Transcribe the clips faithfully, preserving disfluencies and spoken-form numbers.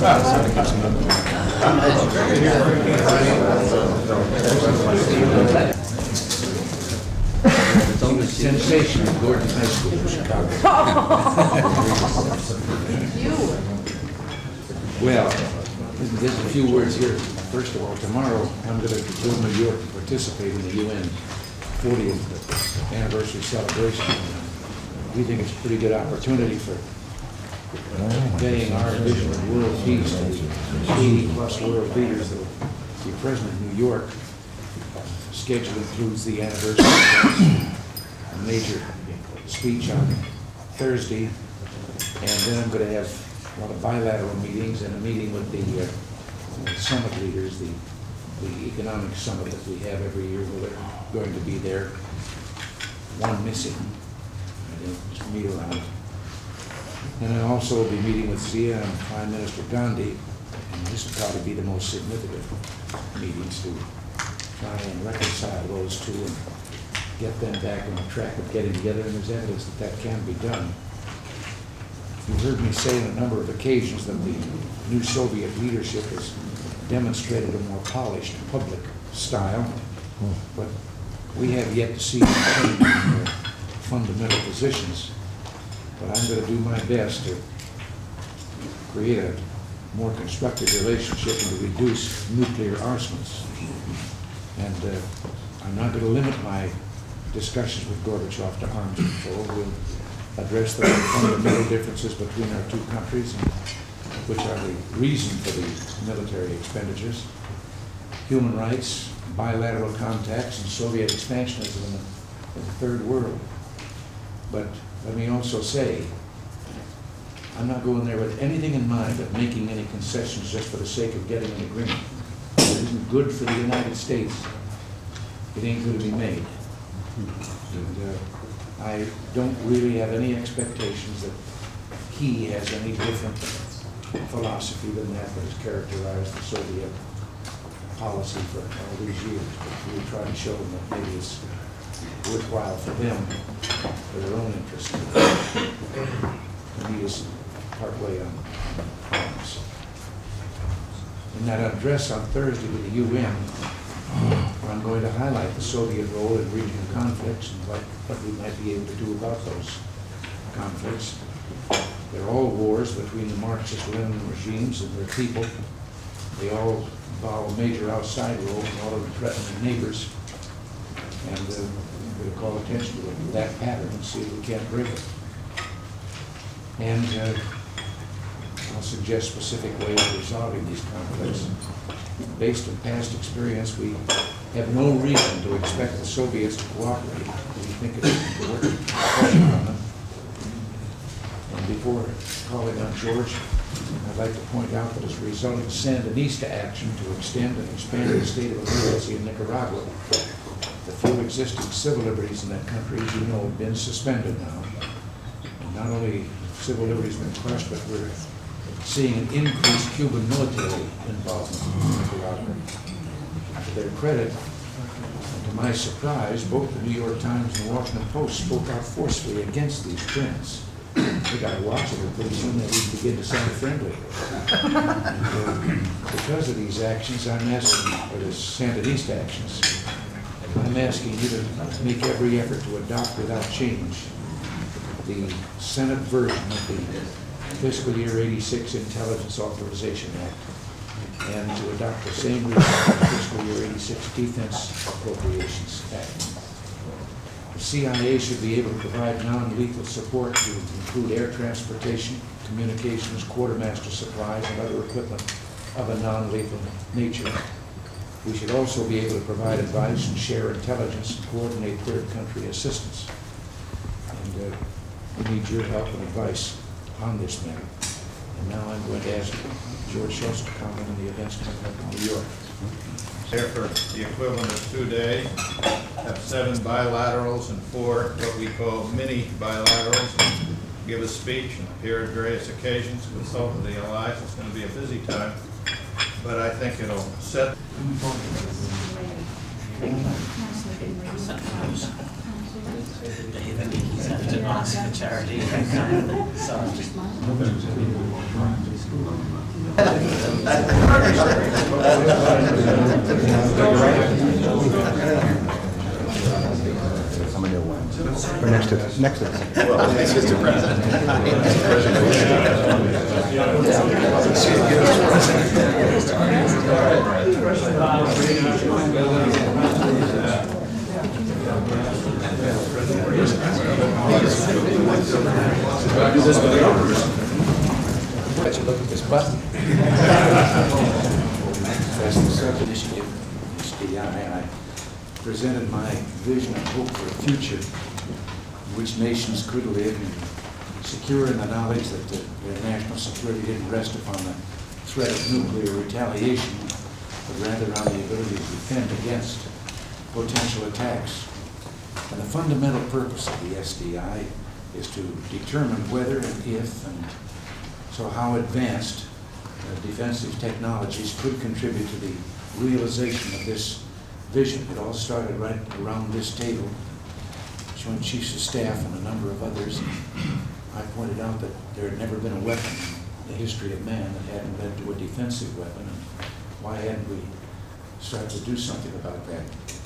It's only sensation of Gordon High School in Chicago. Well, there's a few words here. First of all, tomorrow I'm going to go to New York to participate in the U N fortieth anniversary celebration. We think it's a pretty good opportunity for conveying our vision of world peace to eighty plus world leaders that will be present in New York. The schedule includes the anniversary, a major speech on Thursday, and then I'm going to have a lot of bilateral meetings and a meeting with the uh, summit leaders, the, the economic summit that we have every year. Where they're going to be there, one missing. I didn't just meet around. And I'll also be meeting with Zia and Prime Minister Gandhi, and this will probably be the most significant meetings to try and reconcile those two and get them back on the track of getting together, and there's evidence that that can be done. You've heard me say on a number of occasions that the new Soviet leadership has demonstrated a more polished public style, but we have yet to see them change in their fundamental positions. But I'm going to do my best to create a more constructive relationship and to reduce nuclear arsenals. And uh, I'm not going to limit my discussions with Gorbachev to arms control. We'll address the fundamental differences between our two countries, and which are the reason for the military expenditures, human rights, bilateral contacts, and Soviet expansionism in the, in the third world. But let me also say, I'm not going there with anything in mind of making any concessions just for the sake of getting an agreement. If it isn't good for the United States, it ain't going to be made. And, uh, I don't really have any expectations that he has any different philosophy than that that has characterized the Soviet policy for all these years. But we'll try to show them that maybe it's worthwhile for them, for their own interest, to meet us partway on arms. In that address on Thursday with the U N, I'm going to highlight the Soviet role in regional conflicts and what, what we might be able to do about those conflicts. They're all wars between the Marxist-Lenin regimes and their people. They all involve a major outside role in order to threaten their neighbors. And uh, we're going to call attention to that pattern and see if we can't break it. And uh, I'll suggest specific ways of resolving these conflicts. Based on past experience, we have no reason to expect the Soviets to cooperate. We think it's working pressure on them. And before calling on George, I'd like to point out that as a result of the Sandinista action to extend and expand the state of emergency in Nicaragua, the few existing civil liberties in that country, as you know, have been suspended now. And not only have civil liberties been crushed, but we're seeing an increased Cuban military involvement in Nicaragua. To their credit, and to my surprise, both the New York Times and the Washington Post spoke out forcefully against these trends. We got to watch it, and pretty soon they will begin to sound friendly. And, uh, because of these actions, I'm asking, or the Sandinista actions, I'm asking you to make every effort to adopt without change the Senate version of the Fiscal Year eighty-six Intelligence Authorization Act, and to adopt the same version of the Fiscal Year eighty-six Defense Appropriations Act. The C I A should be able to provide non-lethal support to include air transportation, communications, quartermaster supplies, and other equipment of a non-lethal nature. We should also be able to provide advice and share intelligence and coordinate third country assistance. And uh, we need your help and advice on this matter. And now I'm going to ask George Shultz to comment on the events coming up in New York. There for the equivalent of two days, have seven bilaterals and four what we call mini bilaterals. Give a speech and appear at various occasions, consult with the allies. It's going to be a busy time, but I think it'll set. Dave, I think he's after advance for charity. Sorry. Somebody will win. Or next to this. Next to this. Well, it's just a president. Do this with the others. Let you look at this button. That's the Southern Initiative, S D I, and I presented my vision and hope for a future in which nations could live and secure in the knowledge that the, their national security didn't rest upon the threat of nuclear retaliation, but rather on the ability to defend against potential attacks. And the fundamental purpose of the S D I is to determine whether and if and so how advanced uh, defensive technologies could contribute to the realization of this vision. It all started right around this table, Joint Chiefs of Staff and a number of others. I pointed out that there had never been a weapon in the history of man that hadn't led to a defensive weapon, and why hadn't we started to do something about that?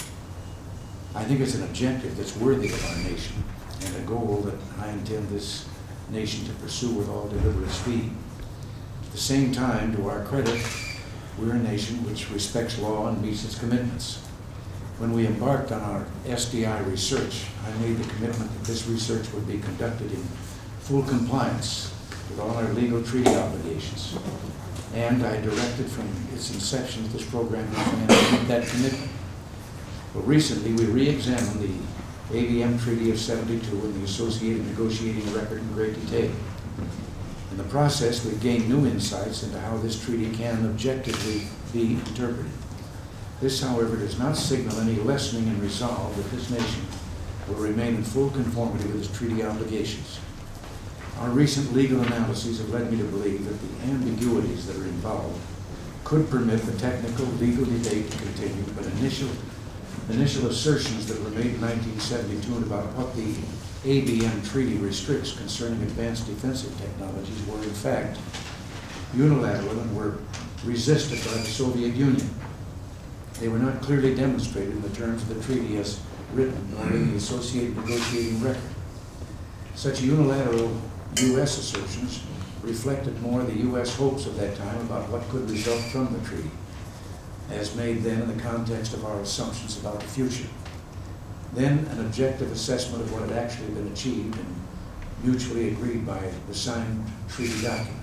I think it's an objective that's worthy of our nation and a goal that I intend this nation to pursue with all deliberate speed. At the same time, to our credit, we're a nation which respects law and meets its commitments. When we embarked on our S D I research, I made the commitment that this research would be conducted in full compliance with all our legal treaty obligations. And I directed from its inception that this program implemented that commitment. But recently, we re-examined the A B M Treaty of seventy-two and the associated negotiating record in great detail. In the process, we've gained new insights into how this treaty can objectively be interpreted. This, however, does not signal any lessening in resolve that this nation will remain in full conformity with its treaty obligations. Our recent legal analyses have led me to believe that the ambiguities that are involved could permit the technical legal debate to continue, but initial Initial assertions that were made in nineteen seventy-two about what the A B M Treaty restricts concerning advanced defensive technologies were in fact unilateral and were resisted by the Soviet Union. They were not clearly demonstrated in the terms of the treaty as written or in the associated negotiating record. Such unilateral U S assertions reflected more the U S hopes of that time about what could result from the treaty, as made then in the context of our assumptions about the future. Then an objective assessment of what had actually been achieved and mutually agreed by the signed treaty document.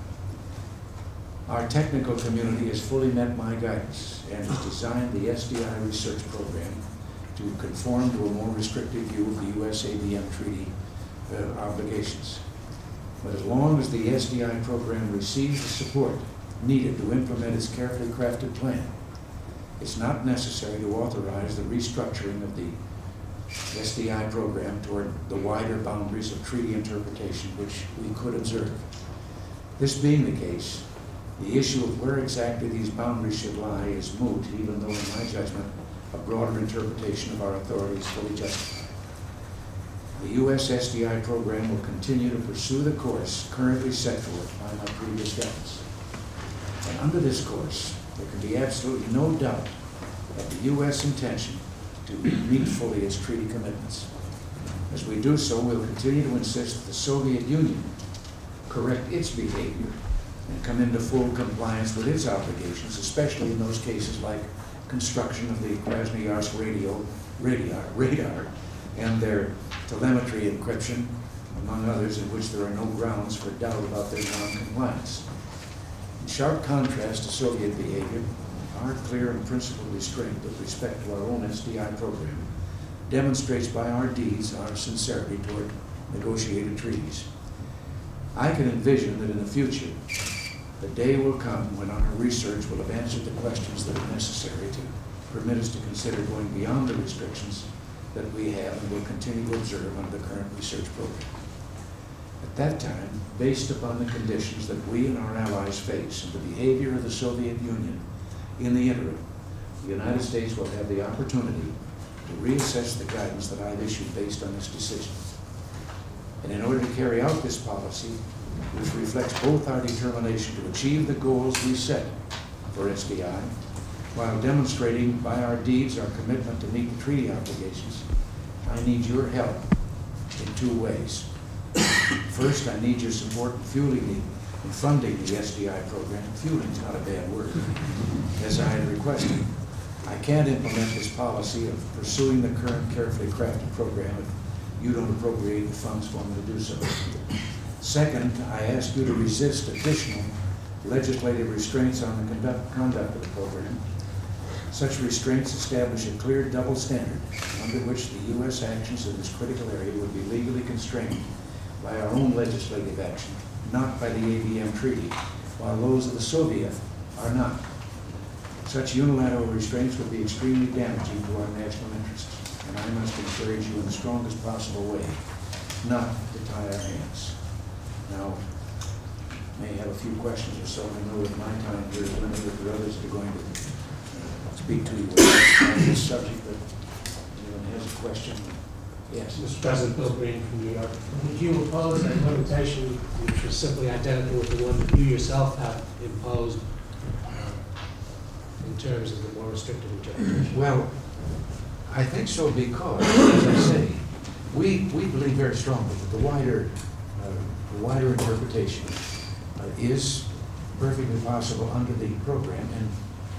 Our technical community has fully met my guidance and has designed the S D I research program to conform to a more restrictive view of the U S A B M Treaty uh, obligations. But as long as the S D I program receives the support needed to implement its carefully crafted plan, it's not necessary to authorize the restructuring of the S D I program toward the wider boundaries of treaty interpretation which we could observe. This being the case, the issue of where exactly these boundaries should lie is moot, even though in my judgment a broader interpretation of our authority is fully justified. The U S S D I program will continue to pursue the course currently set forth by my previous guidance. And under this course, there can be absolutely no doubt of the U S intention to meet fully its treaty commitments. As we do so, we'll continue to insist that the Soviet Union correct its behavior and come into full compliance with its obligations, especially in those cases like construction of the Krasnoyarsk radio radar, radar and their telemetry encryption, among others, in which there are no grounds for doubt about their non-compliance. In sharp contrast to Soviet behavior, our clear and principled restraint with respect to our own S D I program demonstrates by our deeds our sincerity toward negotiated treaties. I can envision that in the future, the day will come when our research will have answered the questions that are necessary to permit us to consider going beyond the restrictions that we have and will continue to observe under the current research program. At that time, based upon the conditions that we and our allies face and the behavior of the Soviet Union in the interim, the United States will have the opportunity to reassess the guidance that I've issued based on this decision. And in order to carry out this policy, which reflects both our determination to achieve the goals we set for S D I, while demonstrating by our deeds our commitment to meet the treaty obligations, I need your help in two ways. First, I need your support in fueling the, in funding the S D I program. Fueling is not a bad word, as I had requested. I can't implement this policy of pursuing the current carefully crafted program if you don't appropriate the funds for me to do so. Second, I ask you to resist additional legislative restraints on the conduct, conduct of the program. Such restraints establish a clear double standard under which the U S actions in this critical area would be legally constrained by our own legislative action, not by the A B M Treaty, while those of the Soviet are not. Such unilateral restraints would be extremely damaging to our national interests, and I must encourage you in the strongest possible way not to tie our hands. Now, may have a few questions or so. I know that my time here is limited, but others are going to uh, speak to you on this subject, but anyone has a question? Yes. Mister President, Bill Green from New York. Would you oppose a limitation which was simply identical with the one that you yourself have imposed uh, in terms of the more restrictive interpretation? Well, I think so because, as I say, we, we believe very strongly that the wider, uh, the wider interpretation uh, is perfectly possible under the program, and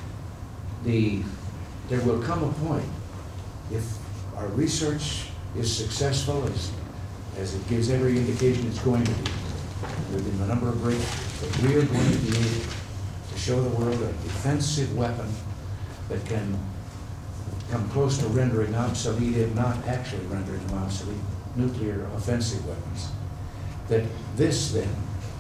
the, there will come a point, if our research is successful, as, as it gives every indication it's going to be, within a number of breakthroughs, that we are going to be able to show the world a defensive weapon that can come close to rendering obsolete, if not actually rendering them obsolete, nuclear offensive weapons. That this then,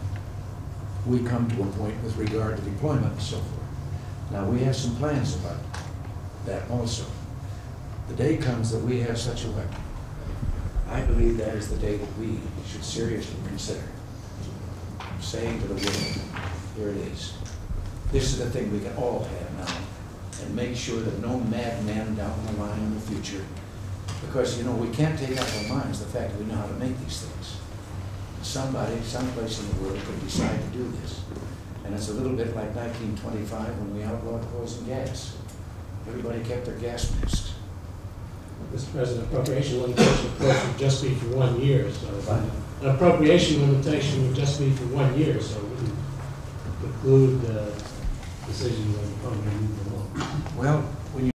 we come to a point with regard to deployment and so forth. Now we have some plans about that also. The day comes that we have such a weapon. I believe that is the day that we should seriously consider saying to the world, here it is. This is the thing we can all have now, and make sure that no madman down the line in the future, because, you know, we can't take out of our minds the fact that we know how to make these things. Somebody, someplace in the world could decide to do this. And it's a little bit like nineteen twenty-five when we outlawed poison gas. Everybody kept their gas masks. Mister President, appropriation limitation, of course, would just be for one year, so Fine. an appropriation limitation would just be for one year, so it wouldn't preclude the decision when the program moves along. Well,